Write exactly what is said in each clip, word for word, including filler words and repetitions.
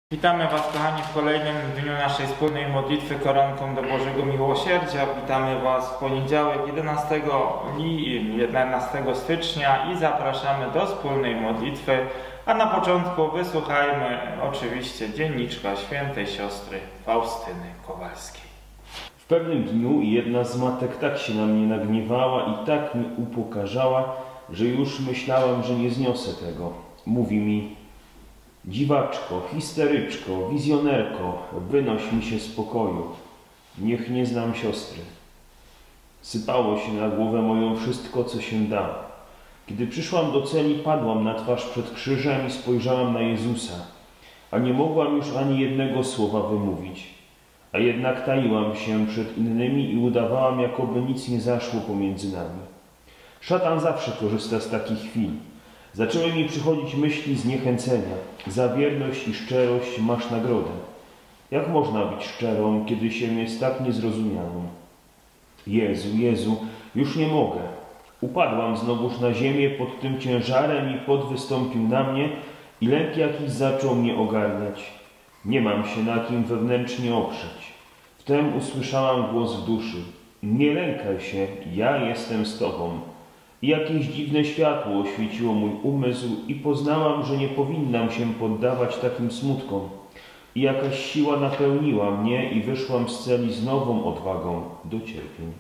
Witamy Was, kochani, w kolejnym dniu naszej wspólnej modlitwy koronką do Bożego Miłosierdzia. Witamy Was w poniedziałek jedenastego stycznia i zapraszamy do wspólnej modlitwy. A na początku wysłuchajmy oczywiście dzienniczka świętej siostry Faustyny Kowalskiej. W pewnym dniu jedna z matek tak się na mnie nagniewała i tak mnie upokarzała, że już myślałam, że nie zniosę tego. Mówi mi: dziwaczko, histeryczko, wizjonerko, wynoś mi się z pokoju. Niech nie znam siostry. Sypało się na głowę moją wszystko, co się da. Kiedy przyszłam do celi, padłam na twarz przed krzyżem i spojrzałam na Jezusa, a nie mogłam już ani jednego słowa wymówić. A jednak taiłam się przed innymi i udawałam, jakoby nic nie zaszło pomiędzy nami. Szatan zawsze korzysta z takich chwil. Zaczęły mi przychodzić myśli zniechęcenia. Za wierność i szczerość masz nagrodę. Jak można być szczerą, kiedy się jest tak niezrozumiałą? Jezu, Jezu, już nie mogę. Upadłam znowuż na ziemię pod tym ciężarem i pot wystąpił na mnie i lęk jakiś zaczął mnie ogarniać. Nie mam się na kim wewnętrznie oprzeć. Wtem usłyszałam głos w duszy: nie lękaj się, ja jestem z Tobą. I jakieś dziwne światło oświeciło mój umysł i poznałam, że nie powinnam się poddawać takim smutkom. I jakaś siła napełniła mnie i wyszłam z celi z nową odwagą do cierpień.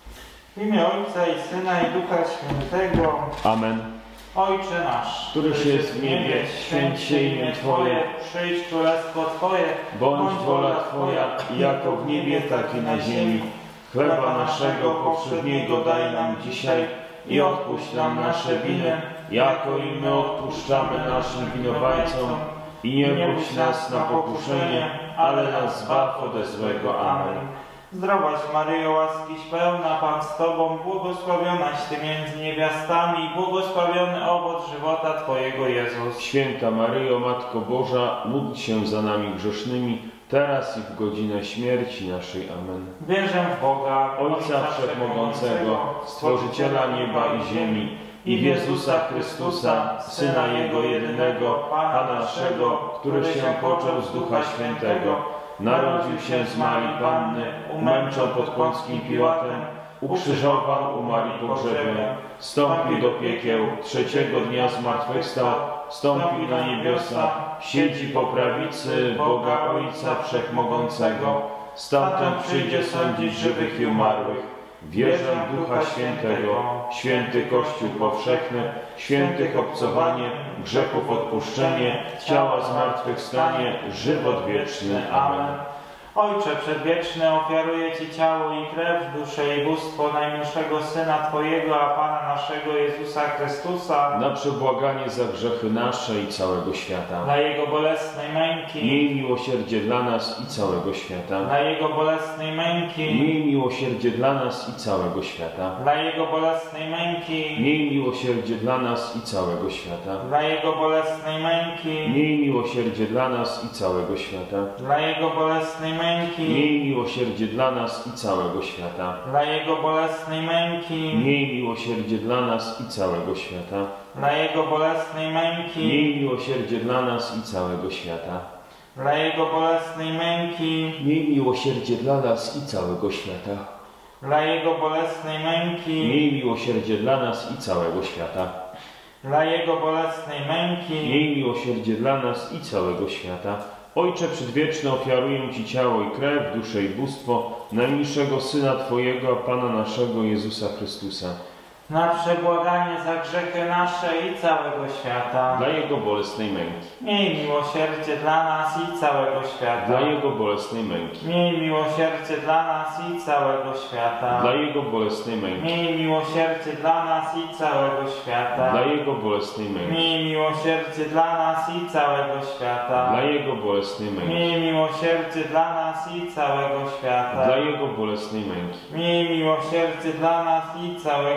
W imię Ojca i Syna i Ducha Świętego. Amen. Ojcze nasz, któryś jest w niebie, święć się imię Twoje, przyjdź królestwo Twoje, bądź wola Twoja, jako w niebie, tak i na ziemi. Chleba naszego powszedniego daj nam dzisiaj i odpuść nam nasze winy, jako i my odpuszczamy naszym winowajcom. I nie puść nas na pokuszenie, ale nas zbaw ode złego. Amen. Zdrowaś Maryjo, łaskiś pełna, Pan z Tobą, błogosławionaś Ty między niewiastami i błogosławiony owoc żywota Twojego, Jezus. Święta Maryjo, Matko Boża, módl się za nami grzesznymi, teraz i w godzinę śmierci naszej. Amen. Wierzę w Boga, Ojca Wszechmogącego, Stworzyciela nieba i ziemi, i w Jezusa Chrystusa, Syna Jego jedynego, Pana naszego, który się począł z Ducha Świętego, narodził się z Marii Panny, umęczał pod Pąckim Piłatem, ukrzyżował, umarł i pogrzebany, wstąpił do piekieł, trzeciego dnia zmartwychwstał, wstąpił na niebiosa, siedzi po prawicy Boga Ojca Wszechmogącego, stamtąd przyjdzie sądzić żywych i umarłych. Wierzę w Ducha Świętego, święty Kościół powszechny, świętych obcowanie, grzechów odpuszczenie, ciała zmartwychwstanie, żywot wieczny. Amen. Ojcze Przedwieczny, ofiaruję Ci ciało i krew, duszę i bóstwo najmilszego Syna Twojego, a Pana naszego Jezusa Chrystusa, na przebłaganie za grzechy nasze i całego świata. dla Jego bolesnej męki, Miej miłosierdzie dla nas i całego świata. dla Jego bolesnej męki, Miej miłosierdzie dla nas i całego świata. dla Jego bolesnej męki, Miej miłosierdzie dla nas i całego świata. dla Jego bolesnej męki, Miej miłosierdzie dla nas i całego świata. dla Jego bolesnej męki, Miej miłosierdzie dla nas i całego świata. dla Jego bolesnej męki, Miej miłosierdzie dla nas i całego świata. dla Jego bolesnej męki, Miej miłosierdzie dla nas i całego świata. dla Jego bolesnej męki, Miej miłosierdzie dla nas i całego świata. dla Jego bolesnej męki, Miej miłosierdzie dla nas i całego świata. dla Jego bolesnej męki, Miej miłosierdzie dla nas i całego świata. Ojcze Przedwieczny, ofiaruję Ci ciało i krew, duszę i bóstwo najmilszego Syna Twojego, a Pana naszego Jezusa Chrystusa, na przebłaganie za grzechy nasze i całego świata. dla Jego bolesnej męki. Miej miłosierdzie dla nas i całego świata. Dla Jego bolesnej męki. Miej miłosierdzie dla nas i całego świata. Dla Jego bolesnej męki. Miej miłosierdzie dla nas i całego świata. Dla Jego bolesnej męki. Miej miłosierdzie dla nas i całego świata. Dla Jego bolesnej męki. Miej miłosierdzie dla nas i całego świata. Dla Jego bolesnej męki. Miej miłosierdzie dla nas i całego świata.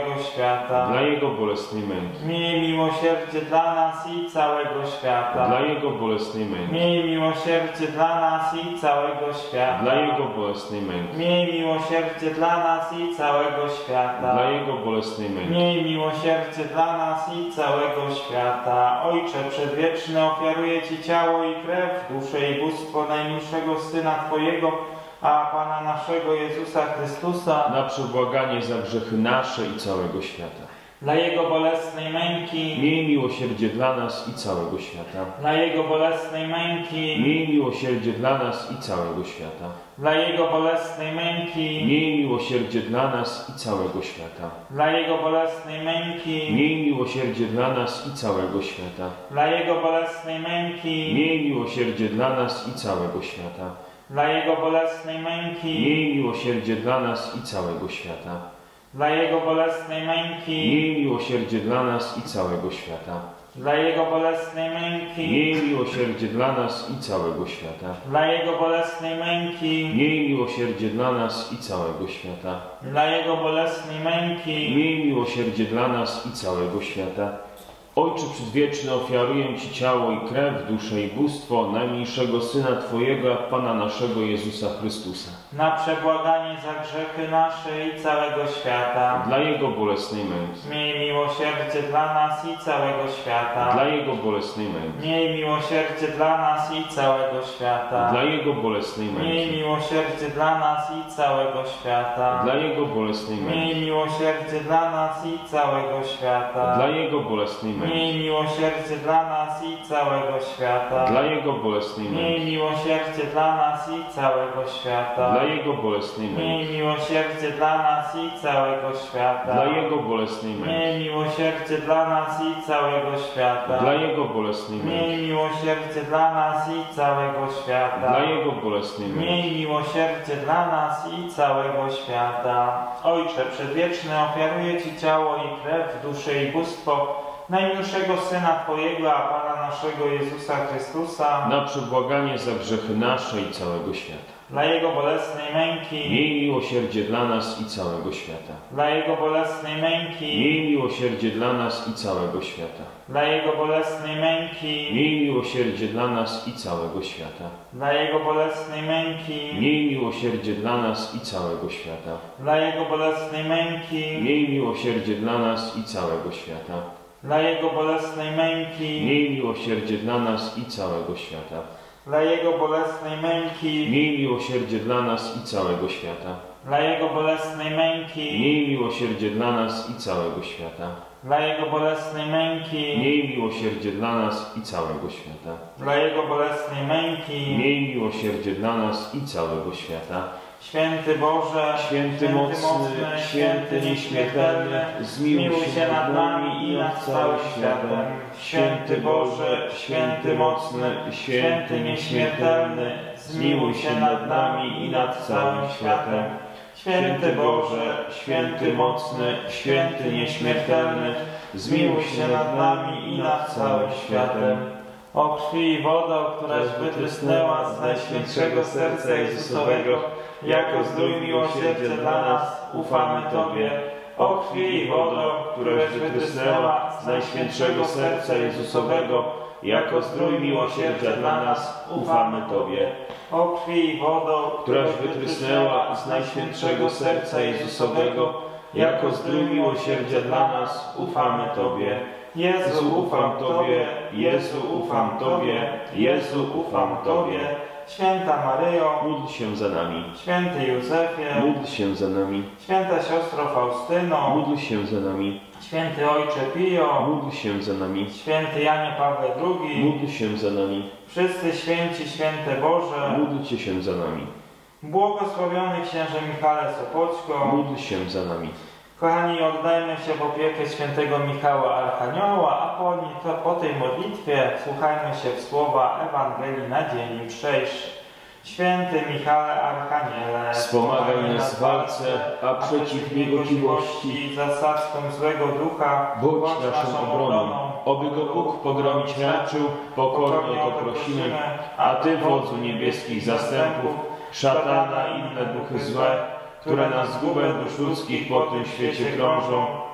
świata. Dla Jego bolesnej męki. Miej miłosierdzie dla nas i całego świata. Dla Jego bolesnej męki. Miej miłosierdzie dla nas i całego świata. Dla Jego bolesnej męki. Miej miłosierdzie dla nas i całego świata. Dla Jego bolesnej męki. Miej miłosierdzie dla nas i całego świata. Ojcze przedwieczny, ofiaruję Ci ciało i krew, duszę i bóstwo najmilszego Syna Twojego, a Pana naszego Jezusa Chrystusa, Na przebłaganie za grzechy nasze i całego świata. dla Jego bolesnej męki, Miej miłosierdzie dla nas i całego świata. dla Jego bolesnej męki, Miej miłosierdzie dla nas i całego świata. dla Jego bolesnej męki, Miej miłosierdzie dla nas i całego świata. dla Jego bolesnej męki, Miej miłosierdzie dla nas i całego świata. dla Jego bolesnej męki, Miej miłosierdzie dla nas i całego świata. dla Jego bolesnej męki, Miej miłosierdzie dla nas i całego świata. dla Jego bolesnej męki, Miej miłosierdzie dla nas i całego świata. dla Jego bolesnej męki, Miej miłosierdzie dla nas i całego świata. dla Jego bolesnej męki, Miej miłosierdzie dla nas i całego świata. dla Jego bolesnej męki, Miej miłosierdzie dla nas i całego świata. Ojcze przedwieczny, ofiaruję Ci ciało i krew, duszę i bóstwo najmniejszego Syna Twojego, a Pana naszego Jezusa Chrystusa. na przebłaganie za grzechy nasze i całego świata. Dla Jego bolesnej męki. Miej miłosierdzie dla nas i całego świata. Dla Jego bolesnej męki. Miej miłosierdzie dla nas i całego świata. Dla Jego bolesnej Miej męki. miłosierdzie dla nas i całego świata. Dla Jego bolesnej Miej męki. miłosierdzie dla nas i całego świata. Dla Jego bolesnej męki. Miej miłosierdzie dla nas i całego świata. Dla Jego bolesnej Miej męki. miłosierdzie dla nas i całego świata. Dla Jego bolesnej męki. Miej miłosierdzie dla nas i całego świata. Dla Jego bolesnej męki. Miej miłosierdzie dla nas i całego świata. Dla Jego bolesnej męki. Miej miłosierdzie dla nas i całego świata. Dla Jego bolesnej męki. Miej miłosierdzie dla nas i całego świata. Ojcze przedwieczny, ofiaruję Ci ciało i krew, duszę i bóstwo najmilszego Syna Twojego, a Pana naszego Jezusa Chrystusa, Na przebłaganie za grzechy nasze i całego świata. dla Jego bolesnej męki, Miej miłosierdzie dla nas i całego świata. dla Jego bolesnej męki, Miej miłosierdzie dla nas i całego świata. dla Jego bolesnej męki, Miej miłosierdzie dla nas i całego świata. dla Jego bolesnej męki, Miej miłosierdzie dla nas i całego świata. dla Jego bolesnej męki, Miej miłosierdzie dla nas i całego świata. dla Jego bolesnej męki, Miej miłosierdzie dla nas i całego świata. dla Jego bolesnej męki, Miej miłosierdzie dla nas i całego świata. dla Jego bolesnej męki, Miej miłosierdzie dla nas i całego świata. dla Jego bolesnej męki, Miej miłosierdzie dla nas i całego świata. dla Jego bolesnej męki. Miej miłosierdzie dla nas i całego świata. Święty Boże, Święty mocny, święty nieśmiertelny, zmiłuj się nad nami i nad całym światem. Święty Boże, święty mocny, święty nieśmiertelny, zmiłuj się nad nami i nad całym światem. Święty Boże, święty mocny, święty nieśmiertelny, zmiłuj się nad nami i nad całym światem. o krwi i wodo, któraś wytrysnęła z Najświętszego Serca Jezusowego, jako zdrój miłosierdzia dla nas, ufamy Tobie. O krwi i wodo, któraś wytrysnęła z Najświętszego Serca Jezusowego, jako zdrój miłosierdzia dla nas, ufamy Tobie. O krwi i wodo, Któraś wytrysnęła z Najświętszego Serca Jezusowego, jako zdrój miłosierdzia dla nas, ufamy Tobie. Jezu, ufam Tobie, Jezu, ufam Tobie, Jezu, ufam Tobie. Święta Maryjo, módl się za nami. święty Józefie, Módl się za nami. święta siostro Faustyno, Módl się za nami. święty Ojcze Pio, Módl się za nami. święty Janie Pawle drugi, Módl się za nami. wszyscy święci, święte Boże, Módlcie się za nami. błogosławiony księże Michale Sopoćko, Módl się za nami. kochani, oddajmy się w opiekę świętego Michała Archanioła, a po, to, po tej modlitwie słuchajmy się w słowa Ewangelii na dzień jutrzejszy. Święty Michale Archaniele, Wspomagaj nas w walce, a przeciw niegodziwości zasadzką złego ducha, bądź naszą obroną. Oby go Bóg pogromić raczył, pokornie o to prosimy, a Ty, wodzu niebieskich zastępów, szatana i inne duchy złe, które na zgubę dusz ludzkich po tym świecie krążą,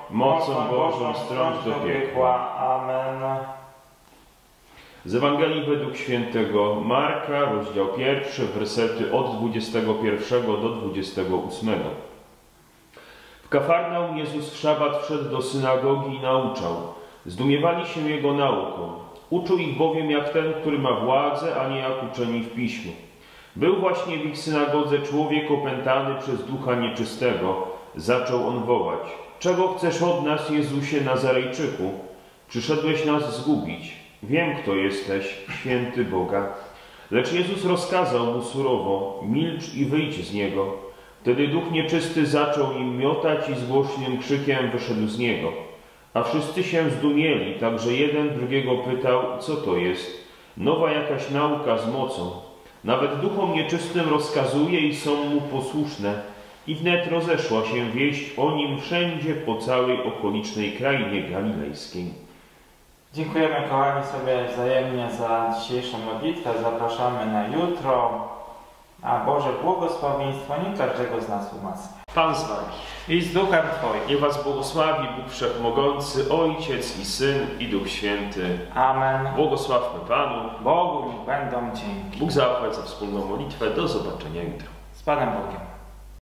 mocą Bożą strąć do piekła. Amen. Z Ewangelii według świętego Marka, rozdział pierwszy, wersety od dwudziestego pierwszego do dwudziestego ósmego. W Kafarnaum Jezus w szabat wszedł do synagogi i nauczał. Zdumiewali się Jego nauką. Uczył ich bowiem jak ten, który ma władzę, a nie jak uczeni w piśmie. Był właśnie w ich synagodze człowiek opętany przez ducha nieczystego. Zaczął on wołać. Czego chcesz od nas, Jezusie Nazarejczyku? Przyszedłeś nas zgubić. Wiem, kto jesteś, święty Boga. Lecz Jezus rozkazał mu surowo, milcz i wyjdź z niego. Wtedy duch nieczysty zaczął nim miotać i z głośnym krzykiem wyszedł z niego. A wszyscy się zdumieli, także jeden drugiego pytał, co to jest. Nowa jakaś nauka z mocą. Nawet duchom nieczystym rozkazuje i są mu posłuszne. I wnet rozeszła się wieść o nim wszędzie po całej okolicznej krainie galilejskiej. Dziękujemy, kochani, sobie wzajemnie za dzisiejszą modlitwę. Zapraszamy na jutro. A Boże błogosławieństwo nie każdego z nas umacnia. Pan z wami. I z duchem Twoim. Niech was błogosławi Bóg Wszechmogący, Ojciec i Syn i Duch Święty. Amen. Błogosławmy Panu. Bogu niech będą dzięki. Bóg zapłać za wspólną modlitwę. Do zobaczenia jutro. Z Panem Bogiem.